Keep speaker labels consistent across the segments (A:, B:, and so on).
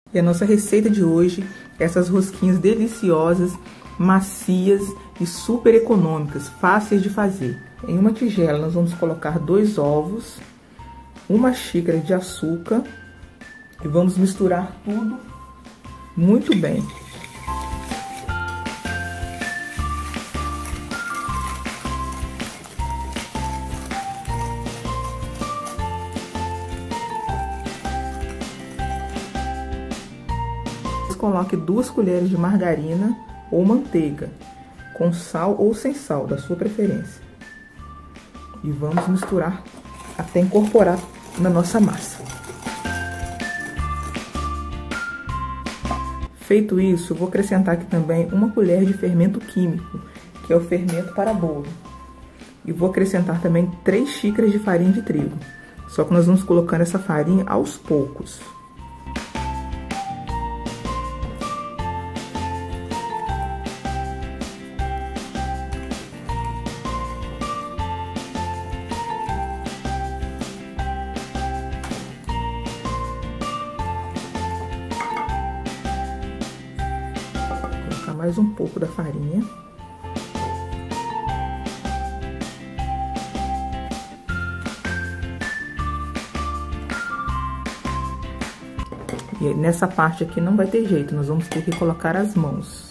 A: E a nossa receita de hoje é essas rosquinhas deliciosas, macias e super econômicas, fáceis de fazer. Em uma tigela nós vamos colocar 2 ovos, 1 xícara de açúcar e vamos misturar tudo muito bem. Coloque 2 colheres de margarina ou manteiga, com sal ou sem sal, da sua preferência. E vamos misturar até incorporar na nossa massa. Feito isso, eu vou acrescentar aqui também 1 colher de fermento químico, que é o fermento para bolo. E vou acrescentar também 3 xícaras de farinha de trigo. Só que nós vamos colocando essa farinha aos poucos. Mais um pouco da farinha. E nessa parte aqui não vai ter jeito, nós vamos ter que colocar as mãos.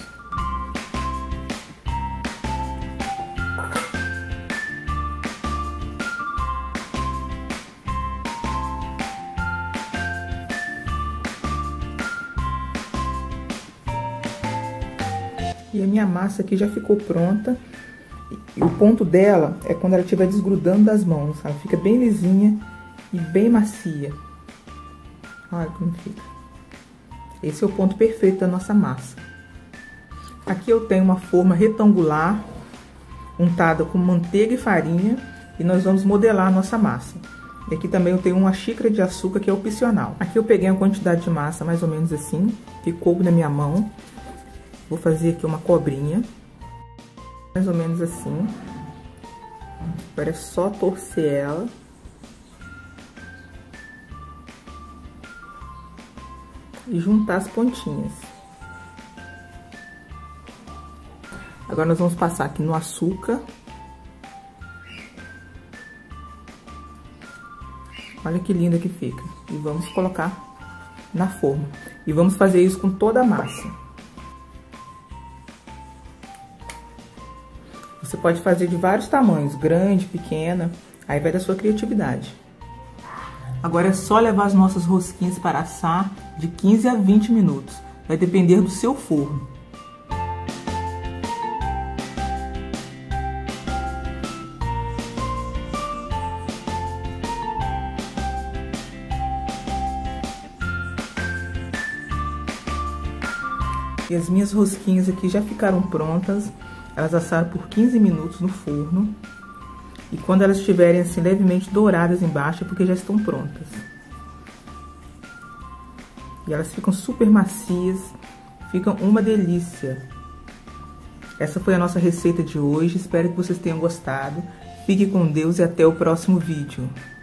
A: E a minha massa aqui já ficou pronta. E o ponto dela é quando ela estiver desgrudando das mãos. Ela fica bem lisinha e bem macia. Olha como fica. Esse é o ponto perfeito da nossa massa. Aqui eu tenho uma forma retangular, untada com manteiga e farinha. E nós vamos modelar a nossa massa. E aqui também eu tenho 1 xícara de açúcar, que é opcional. Aqui eu peguei uma quantidade de massa mais ou menos assim, que coube na minha mão. Vou fazer aqui uma cobrinha, mais ou menos assim. Agora é só torcer ela. E juntar as pontinhas. Agora nós vamos passar aqui no açúcar. Olha que linda que fica. E vamos colocar na forma. E vamos fazer isso com toda a massa. Você pode fazer de vários tamanhos, grande, pequena, aí vai da sua criatividade. Agora é só levar as nossas rosquinhas para assar de 15 a 20 minutos, vai depender do seu forno. E as minhas rosquinhas aqui já ficaram prontas. Elas assaram por 15 minutos no forno. E quando elas estiverem assim levemente douradas embaixo, é porque já estão prontas. E elas ficam super macias, ficam uma delícia. Essa foi a nossa receita de hoje, espero que vocês tenham gostado. Fique com Deus e até o próximo vídeo.